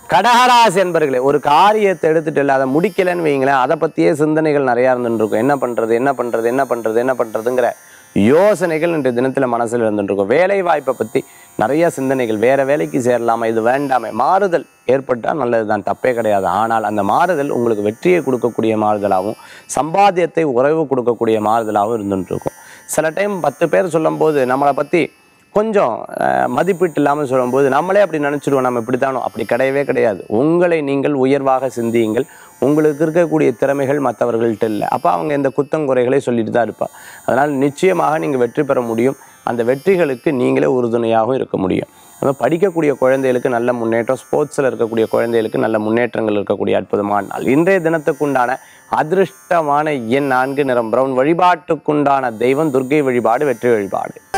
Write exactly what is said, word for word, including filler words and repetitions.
கடகராசி என்பர்களே, ஒரு காரியத்தை எடுத்துட்டு இல்லை அதை முடிக்கலைன்னு வைங்களேன், அதை பற்றியே சிந்தனைகள் நிறையா இருந்துட்டு இருக்கும். என்ன பண்ணுறது என்ன பண்ணுறது என்ன பண்ணுறது என்ன பண்ணுறதுங்கிற யோசனைகள் இன்றைய தினத்தில் மனசில் இருந்துட்டு இருக்கும். வேலை வாய்ப்பை பற்றி நிறைய சிந்தனைகள், வேறு வேலைக்கு சேரலாமா, இது வேண்டாமே, மாறுதல் ஏற்பட்டால் நல்லது தான், தப்பே கிடையாது. ஆனால் அந்த மாறுதல் உங்களுக்கு வெற்றியை கொடுக்கக்கூடிய மாறுதலாகவும் சம்பாத்தியத்தை உறவு கொடுக்கக்கூடிய மாறுதலாகவும் இருந்துட்டு இருக்கும். சில டைம் பத்து பேர் சொல்லும்போது நம்மளை பற்றி கொஞ்சம் மதிப்பீட்டு இல்லாமல் சொல்லும்போது நம்மளே அப்படி நினச்சிடுவோம், நம்ம இப்படித்தானோ. அப்படி கிடையவே கிடையாது. உங்களை நீங்கள் உயர்வாக சிந்தியுங்கள். உங்களுக்கு இருக்கக்கூடிய திறமைகள் மற்றவர்கள்ட்ட இல்லை. அப்போ அவங்க இந்த குத்தங்குறைகளை சொல்லிட்டு தான் இருப்பாள். அதனால் நிச்சயமாக நீங்கள் வெற்றி பெற முடியும். அந்த வெற்றிகளுக்கு நீங்களே உறுதுணையாகவும் இருக்க முடியும். நம்ம படிக்கக்கூடிய குழந்தைகளுக்கு நல்ல முன்னேற்றம், ஸ்போர்ட்ஸில் இருக்கக்கூடிய குழந்தைகளுக்கு நல்ல முன்னேற்றங்கள் இருக்கக்கூடிய அற்புதமான நாள். இன்றைய தினத்துக்குண்டான அதிர்ஷ்டமான எண் நான்கு, நிறம் பிரவுன். வழிபாட்டுக்குண்டான தெய்வம் துர்க்கை வழிபாடு, வெற்றி வழிபாடு.